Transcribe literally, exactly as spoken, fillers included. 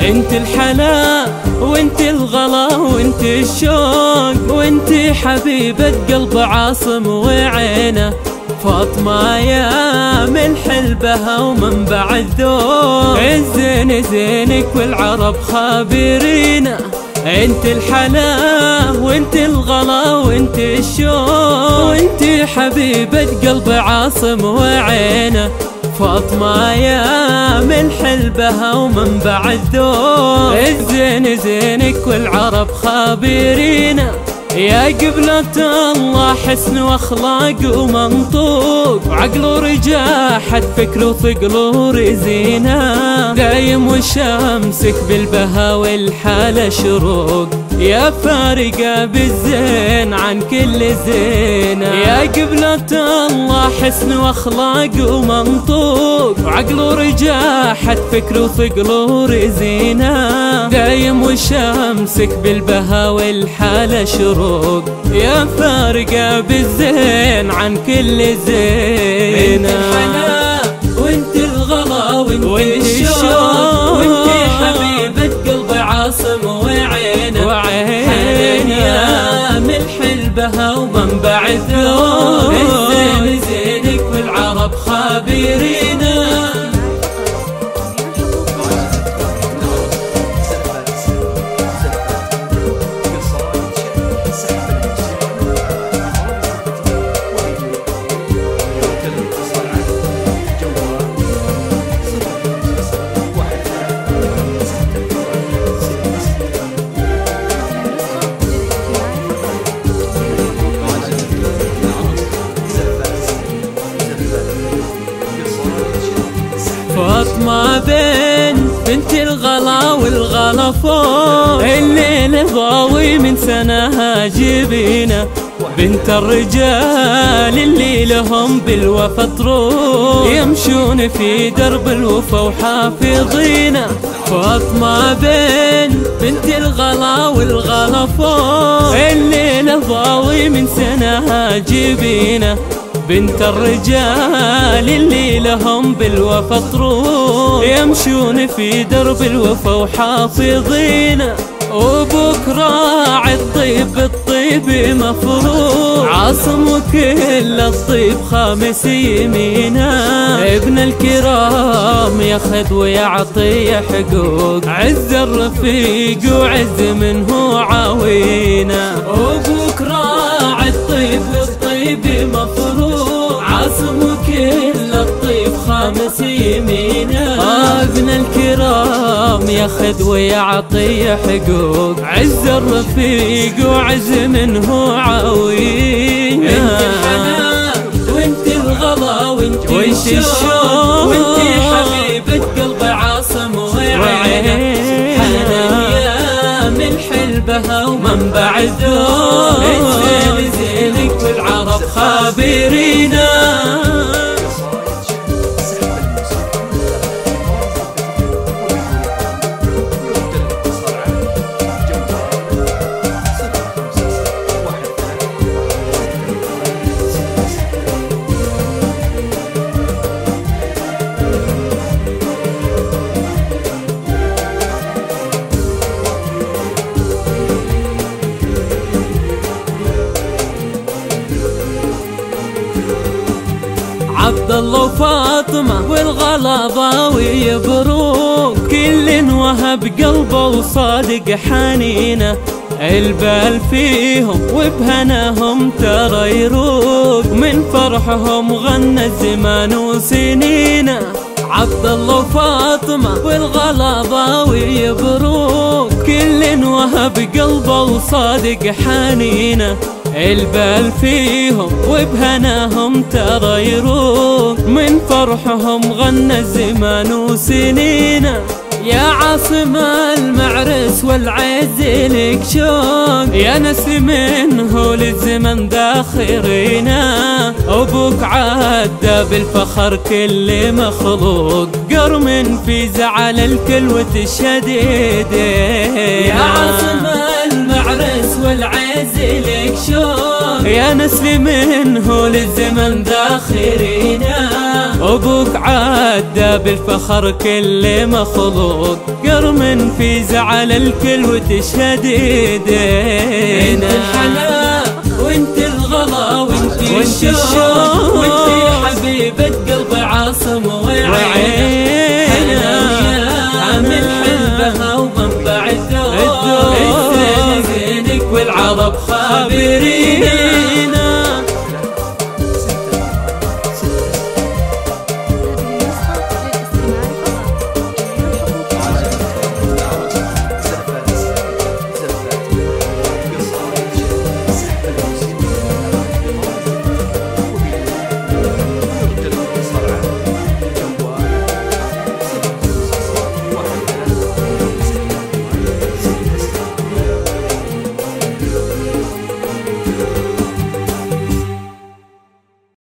انت الحلا وانت الغلا وانت الشوق وانت حبيبة قلب عاصم وعينه فاطمة يا ملح البها ومنبع الذوق الزين زينك والعرب خابرينا انت الحلا وانت الغلا وانت الشوق وانت حبيبة قلب عاصم وعينه فاطمة يا ملح البها ومنبع الذوق الزين زينك والعرب خابرينا يا قبلة الله حسن واخلاق ومنطوق وعقل ورجاحة فكر وثقل ورزينة دايم وشمسك بالبها والحالة شروق يا فارقة بالزين عن كل زينة يا قبلة الله حسن واخلاق ومنطوق وعقل ورجاحة فكر وثقل ورزينة دايم وشمسك بالبها والحالة شروق يا فارقة بالزين عن كل زينة انت الحلا وانت الغلا وانت الشوق وانت حبيبة قلب عاصم وعينه حنان يا ملح البها ومنبع الذوق الزين زينك والعرب خابرينا فاطمة بين بنت الغلا والغلا فوق الليل ضاوي من سناها جبينة بنت الرجال اللي لهم بالوفا طروق يمشون في درب الوفا وحافظينه فاطمة بين بنت الغلا والغلا فوق الليل ضاوي من سناها جبينه بنت الرجال اللي لهم بالوفا طروق يمشون في درب الوفا وحافظينه وبوك راعي الطيب الطيب مفروض عاصم وكل الطيب خامس يمينه ابن الكرام ياخذ ويعطي حقوق عز الرفيق وعز منه عاوينه وبوك راعي الطيب الطيب مفروض عاصم وكل الطيب خامس يمينه ابن الكرام ياخذ ويعطي حقوق عز الرفيق وعز منه عاوينه انت الحلا وانت الغلا وانت الشوق وانت حبيبة قلب عاصم وعينه حنان يا ملح البها ومنبع الذوق الزين زينك والعرب خابرينا عبد الله وفاطمة والغلا ضاوي بروق كل وهب قلبه وصادق حنينه البال فيهم وبهناهم ترى يروق من فرحهم غنى الزمان وسنينه عبد الله وفاطمة والغلا ضاوي بروق كل وهب قلبه وصادق حنينه البال فيهم وبهناهم ترى يروق من فرحهم غنى الزمان وسنينه يا عاصم المعرس والعز لك شوق يا نسل منه للزمن ذاخرينا ابوك عدى بالفخر كل مخلوق قرم في زعل الكل وتشهد ايديه يا عاصم المعرس والعز لك شوق يا نسل منه للزمن ذاخرينا. أبوك عدى بالفخر كل مخلوق، قرم في زعل الكل وتشهد ايدينا. انت الحلا وانت الغلا وانت الشوق وانت حبيبة قلب عاصم وعينه. حنا من حلبها ومنبع الدور، الزين زينك والعرب خابرين.